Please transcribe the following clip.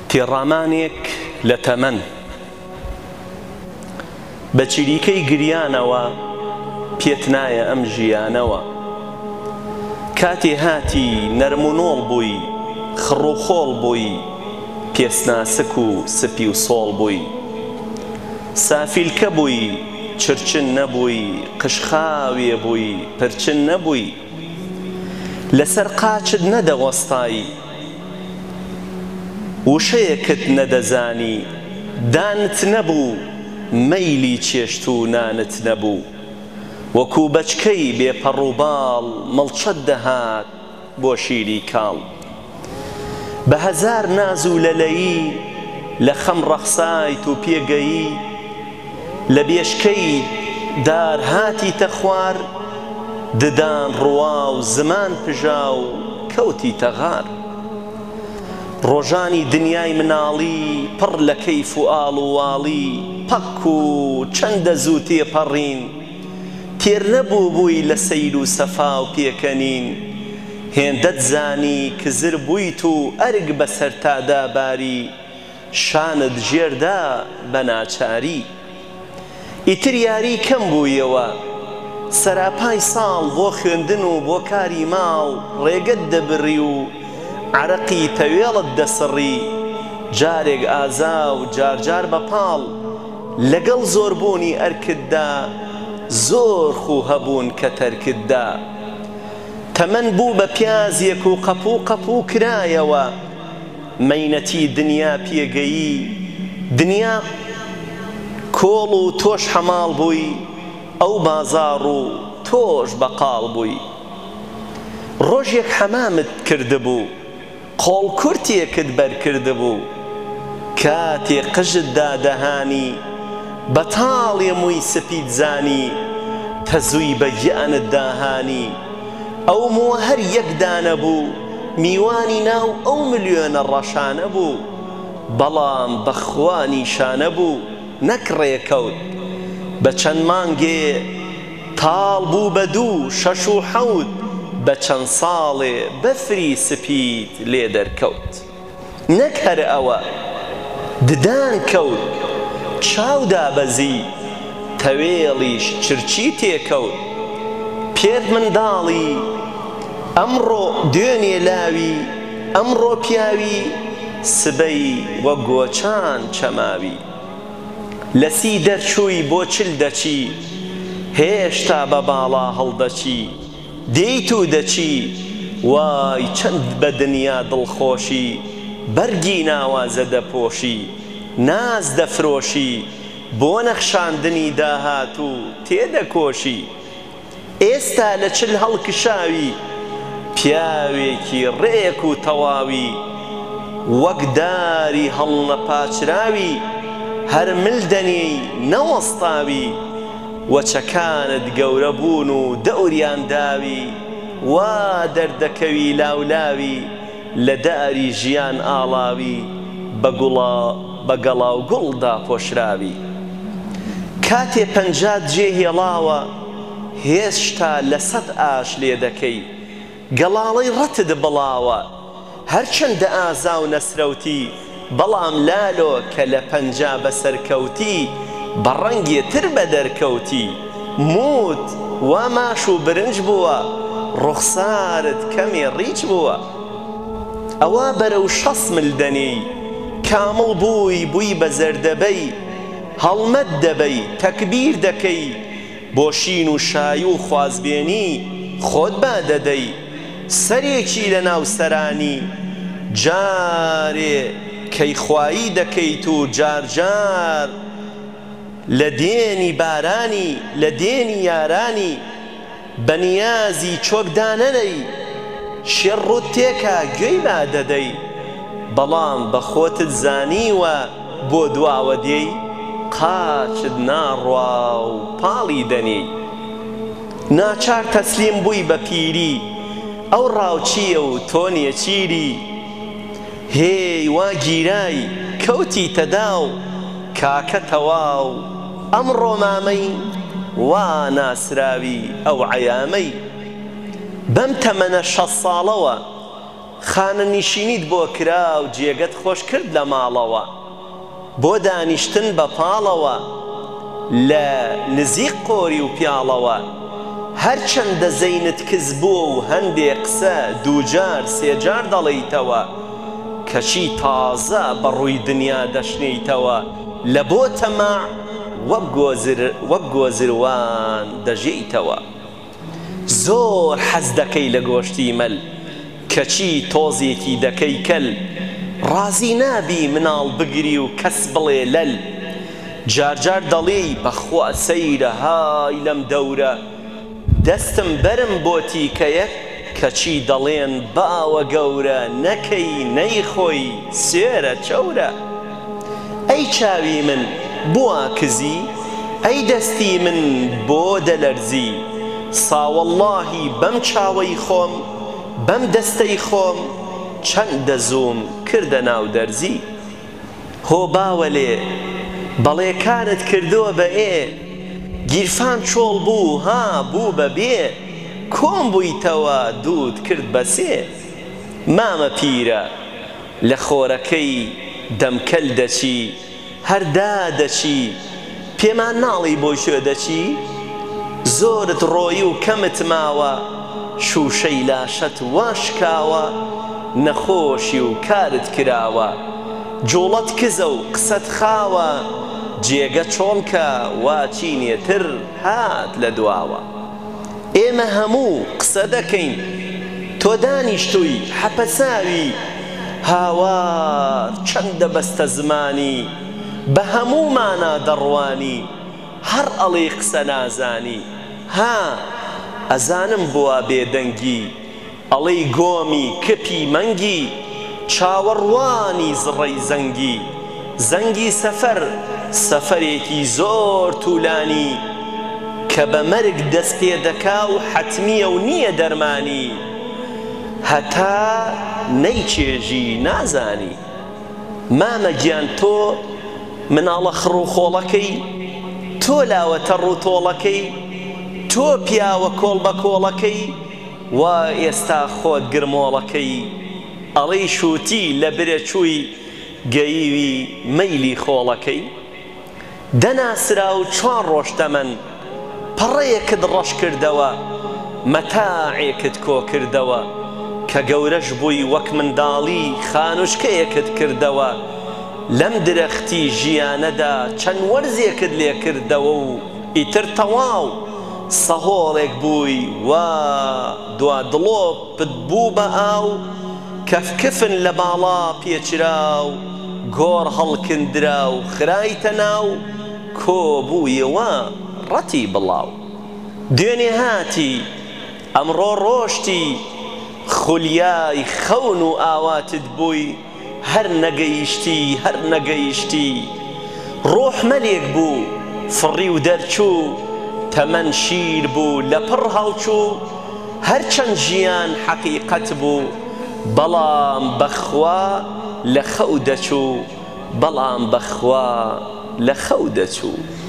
تێڕامانێک لە تەمەن بە چریکەی گریانەوە پێت نایە ئەم ژیانەوە کاتێ هاتی نەرمونۆڵ بووی خڕوخۆڵ بووی پێسناسک و سپی و سۆڵ بووی سافیلکە بووی چرچن نەبووی قشخاوێ بووی پرچن نەبووی لەسەر قاچت نەدەوەستایی وشەیەکت نەدەزانی دانت نەبوو مەیلی چێشت و نانت نەبوو وەکو بەچکەی بێپەڕووباڵ مڵچەت دەهات بۆ شیری کاڵ بە هەزار ناز و لەلەیی لە خەم ڕەخسایت و پێگەیی لە بێشکەی دار هاتیتە خوار ددان ڕوا و زمان پژا و کەوتیتە غار ڕۆژانی دنیای مناڵی پڕ لە کەیف و ئاڵ و واڵی پەک و چەندە زوو تێپەڕین تێر نەبوو بووی لە سەیر و سەفا و پێکەنین هێندەت زانی کزر بوویت و ئەرگ بەسەر تاداباری شانت ژێردا بە ناچاری ئیتر یاری کەم بوویەوە سەراپای ساڵ بۆ خوێندن و بۆ کاری ماڵ ڕێگەت دەبڕی و عەرەقی تەوێڵت دەسڕی جارێک ئازا و جارجار بەپاڵ لەگەڵ زۆربوونی ئەرکتدا زۆر خوو هەبوون کە تەرکتدا تەمەن بوو بە پیازێک و قەپوو کرایەوە مەینەتی دنیا پێگەیی دنیا کۆڵ و تۆش حەماڵ بووی ئەو بازاڕ و تۆش بەقاڵ بووی ڕۆژێک حەمامت کردبوو قۆڵ کورتێکت بەرکردبوو کاتێ قژت دادەهانی بەتاڵێ مووی سپید زانی تەزووی بە گیانت داهانی ئەو مووە هەر یەک دانە بوو میوانی ناو ئەو ملیۆنە ڕەشانە بوو بەڵام بەخوا نیشانە بوو نەک ڕێکەوت بە چەند مانگێ تاڵ بوو بە 2 6 و 7 بە چەند ساڵێ بەفری سپید لێ دەرکەوت نەک هەر ئەوە ددان کەوت چاودا بەزی تەوێڵیش چرچی تێکەوت پێت منداڵی ئەمڕۆ دوێنێ لاوی ئەمڕۆ پیاوی سبەی وە گۆچان چەماوی لەسی دەرچووی بۆ چل دەچی هێشتا بە باڵا هەڵدەچی دێیت و دەچی وای چەند بە دنیا دڵخۆشی بەرگی ناوازە دەپۆشی ناز دەفرۆشی بۆ نەخشاندنی داهات و تێدەکۆشی ئێستا لە چل هەڵکشاوی پیاوێکی ڕێک و تەواوی وەک داری هەڵنەپاچراوی هەر ملدەنی نەوەستاوی وەچەکانت گەورە بوون و دەوریان داوی وا دەردەکەوی لاولاوی لە داری ژیان ئاڵاوی بە گەڵا و گوڵدا پۆشراوی کاتێ پەنجات جێهێڵاوە هێشتا لە 100 ئاش لێ دەکەی گەڵاڵەی ڕەتت بڵاوە هەرچەندە ئازا و نەسرەوتی بەڵام لالۆ کە لە پەنجا بەسەرکەوتی بە ڕەنگێ تر بە دەرکەوتی موت وا ماش و برنج بووە ڕوخسارت کەمێ ڕیچ بووە ئەوە بەرەو 60 ملدەنی کامڵ بووی بە زەردەبەی هەڵمەت دەبەی تەکبیر دەکەی بۆ شین و شای و خوازبێنی خۆت با دەدەی سەرێکی لە ناو سەرانی جارێ کەیخوایی دەکەیت و جارجار لە دێنی بارانی لە دێنی یارانی بەنیازی چۆکدانەنەی شێڕوت تێکا گوێی با دەدەی بەڵام بە خۆتت زانیوە بۆ دواوە دێی قاچت ناڕوا و پاڵی دەنی ناچار تەسلیم بووی بە پیری ئەو ڕاوچیە و تۆ نێچیری هێی وا گیرای کەوتی تەداو کاکە تەواو ئەمڕۆ مامەی وا ناسراوی ئەو عەیامەی بەم تەمەنە 60 ساڵەوە خانە نشینیت بۆ کرا و جێگەت خۆش کرد لە ماڵەوە بۆ دانیشتن بە پاڵەوە لە نزیق قۆری و پیاڵەوە هەرچەندە زەینت کز بووە و هەندێک قسە دووجار سێجار دەڵێیتەوە کەچی تازە بە ڕووی دنیا دەشنیتەوە لە بۆ تەماع وەک گۆزروان دەژیتەوە زۆر حەز دەکەی لە گۆشتی مەل کەچی تۆزێکی دەکەی کەل ڕازی نابی مناڵ بگری و کەس بڵێ لەل جارجار دەڵێی بەخوا سەیرە های لەم دەورە دەستم بەرم بۆ تیکەیەک کەچی دەڵێن باوە گەورە نەکەی نەیخۆی سێرە چەورە ئەی چاوی من بووە کزی ئەی دەستی من بۆ دەلەرزی ساوەڵڵاهی بەم چاوەی خۆم بەم دەستەی خۆم چەندە زووم کردە ناو دەرزی هۆ باوەلێ بەڵێ کارت کردووە بە ئێ گیرفان چۆڵ بوو ها بوو بە بێ کۆم بوویتەوە دوود کرد بە سێ مامە پیرە لە خۆرەکەی دەمکەل دەچی هەردا دەچی پێمان ناڵی بۆ شوێ دەچی زۆرت ڕۆیی و کەمت ماوە شوشەی لاشەت واشکاوە نەخۆشی و کارت کراوە جوڵەت کزە و قسەت خاوە جێگە چۆڵکە واچینێتر هات لە دواوە ئێمە هەموو قسە دەکەین تۆ دانیشتووی حەپەساوی هاوار چەندە بەستە زمانی بە هەموومانە دەڕوانی هەر ئەڵێ قسە نازانی ها ئەزانم بووە بێدەنگی ئەڵێی گۆمی کپی مەنگی چاوەڕوانی زڕەی زەنگی زەنگی سەفەر سەفەرێکی زۆر توولانی کە بە مەرگ دەست پێ دەکا و حەتمیە و نییە دەرمانی هەتا نەیچێژی نازانی مامە گیان تۆ مناڵە خڕ و خۆڵەکەی تۆ لاوەتە ڕووتۆڵەکەی تۆ پیاوە کۆڵ بە کۆڵەکەی وا ئێستا خۆت گرمۆڵەکەی ئەڵەی شووتی لە برێچووی گەیوی مەیلی خۆڵەکەی دەناسرا و چوار ڕۆژتەمەن پەڕەیەکت ڕەش کردەوە مەتاعێکت کۆ کردەوە کە گەورەش بووی وەک منداڵی خانوشکەیەکت کردەوە لەم درەختی ژیانەدا چەند وەرزێکت لێ کردەوە و ئیتر تەواو سەهۆڵێک بووی وا دوا دڵۆپت بوو بە ئاو کەفکفن لە باڵا پێچراو گۆڕ هەڵکندرا و خرایتە ناو کۆ بوویەوە ڕەتی بڵاو دوێنێ هاتی ئەمڕۆ ڕۆشتی خولیای خەون و ئاواتت بووی هەر نەگەیشتی ڕۆح مەلێک بوو فڕی و دەرچوو تەمەن شیر بوو لە پڕ هەڵچوو هەرچەند ژیان حەقیقەت بوو بەڵام بەخوا لە خەو دەچوو